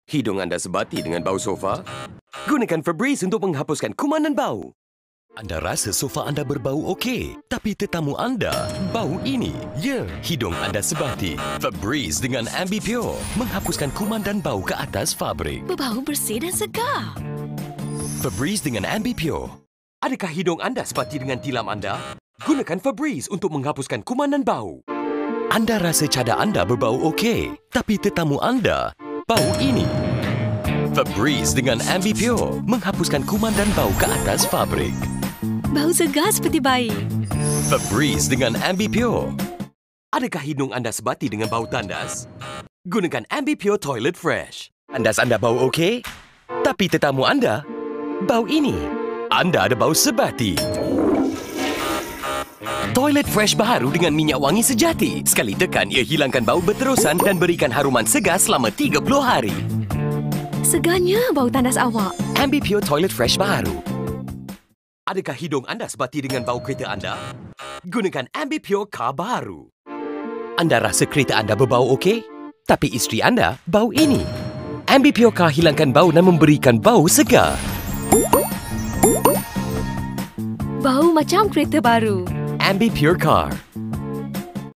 Hidung anda sebati dengan bau sofa? Gunakan Febreze untuk menghapuskan kuman dan bau. Anda rasa sofa anda berbau okey, tapi tetamu anda bau ini. Ya, hidung anda sebati. Febreze dengan Ambipure menghapuskan kuman dan bau ke atas fabrik. Berbau bersih dan segar. Febreze dengan Ambipure. Adakah hidung anda sebati dengan tilam anda? Gunakan Febreze untuk menghapuskan kuman dan bau. Anda rasa cadar anda berbau okey, tapi tetamu anda bau ini. Febreze dengan Ambipure menghapuskan kuman dan bau ke atas fabrik. Bau segar seperti bayi. Febreze dengan Ambipure. Adakah hidung anda sebati dengan bau tandas? Gunakan Ambipure Toilet Fresh. Tandas anda bau okey, tapi tetamu anda bau ini. Anda ada bau sebati. Toilet Fresh baharu dengan minyak wangi sejati. Sekali tekan, ia hilangkan bau berterusan dan berikan haruman segar selama 30 hari. Segarnya bau tandas awak. Ambipure Toilet Fresh baharu. Adakah hidung anda sebati dengan bau kereta anda? Gunakan Ambipure Car baharu. Anda rasa kereta anda berbau okey, tapi isteri anda bau ini. Ambipure Car hilangkan bau dan memberikan bau segar. Bau macam kereta baru. Ambipure Car.